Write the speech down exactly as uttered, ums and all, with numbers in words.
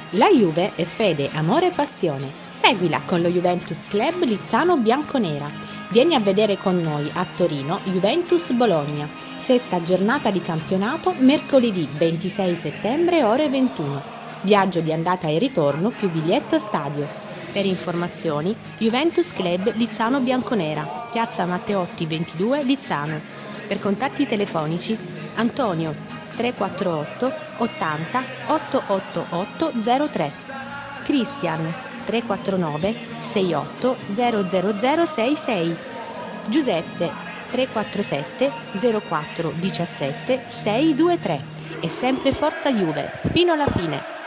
La Juve è fede, amore e passione. Seguila con lo Juventus Club Lizzano Bianconera. Vieni a vedere con noi a Torino Juventus Bologna. Sesta giornata di campionato, mercoledì ventisei settembre ore ventuno. Viaggio di andata e ritorno più biglietto stadio. Per informazioni Juventus Club Lizzano Bianconera, piazza Matteotti ventidue Lizzano. Per contatti telefonici Antonio tre quattro otto ottanta otto otto otto zero tre, Cristian tre quattro nove sei otto zero zero zero sei sei, Giuseppe tre quattro sette zero quattro uno sette sei due tre. E sempre Forza Juve, fino alla fine!